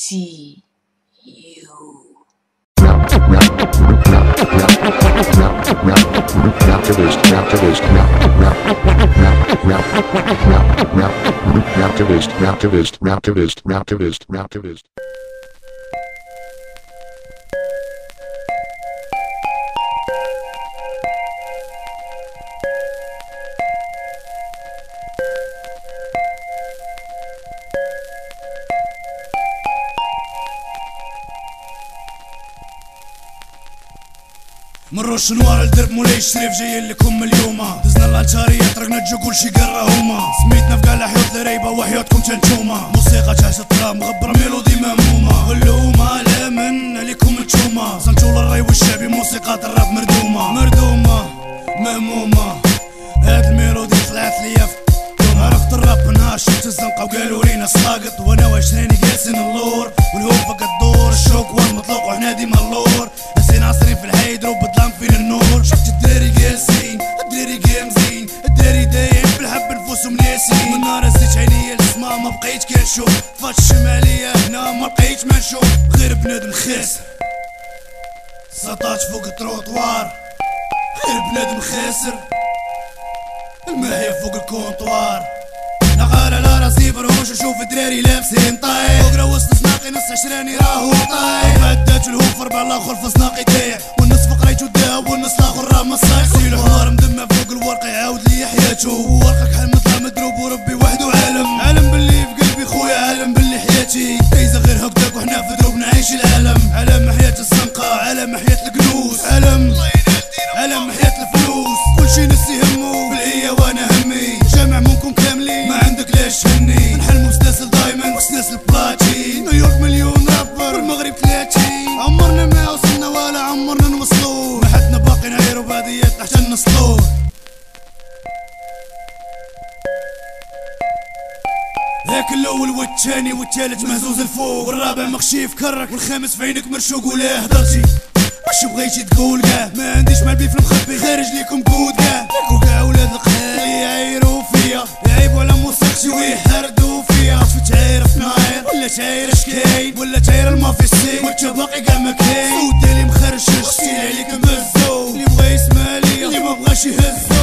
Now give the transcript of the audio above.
see you. Raptivist. مرو الشنوار الدرب مولاي الشريف جايين لكم اليوم. دزنا الالجارية طرقنا تجو كلشي قرا هما. سميتنا في قال حيوت لريبة وحياتكم تنشومة. موسيقى تعيش الطراب مغبرة ميلودي مهمومة. اللومة لا من عليكم تشومة. سنتول الراي والشعبي موسيقى الراب مردومة مهمومة. هاد الميلودي طلعت ليا عرفت الراب نهار شفت الزنقة وقالوا لينا ساقط. وانا وعشريني قاسين اللور والهوفة كدور الشوك والمطلوق وحنا ديما اللور. ناسين عصرين في الحيد روب ظلام فين النور. شفت الدراري قاسين الدراري قامزين الدراري دايم بالحب نفوسهم ناسين. من نهار زيت عينيا للسما ما بقيت كنشوف. طفات الشمالية هنا ما بقيت ما نشوف غير بنادم خاسر. سطات فوق التروطوار غير بنادم خاسر. الماهية فوق الكونطوار نغالة لا راسي برهوش نشوف دراري لابسين طايح. فوق روس نسناقي نص عشراني راهو طايح. بعدات الهوفر بالاخر فسناقي طايح. والنص فقريت وداه والنص الاخر راه مصايح. سيلو حوار مدمع فوق الورق يعاود لي حياته. ورقك حل مطلع مدروب وربي وحده عالم باللي في قلبي خويا عالم باللي حياتي كيزة غير هكداك وحنا في دروب نعيش العالم. علم حياة الزنقة علم حياة القنوس علم حياة الفلوس. كلشي ناس يهمو بالهية وانا همي. جامع منكم كاملين ما عندك لاش تهني. نحلمو بسلاسل دايموند وسلاسل بلاتين. نيويورك مليون رابر والمغرب 30. عمرنا ما وصلنا ولا عمرنا نوصلو. ما حدنا باقي نعيرو باديات حتى نصلو. هاك الاول والثاني والثالث مهزوز الفوق. والرابع مخشيف كرك والخامس في عينك مرشوق. ولا هضرتي واش بغيتي تقول كاع ما عنديش مال بيه في المخبي خارج ليكم كود كاع. ليكو كاع ولاد القحال اللي يعايرو فيا يعيبو على موسيقتي ويحردو فيا. عرفت تعاير في ناير ولا تعاير شكاين ولا تعاير المافيسين وانت باقي كاع ما كاين. صوت ديالي مخرشش ستيل عليك مهزو. اللي بغا يسمع ليا اللي ما بغاش يهز.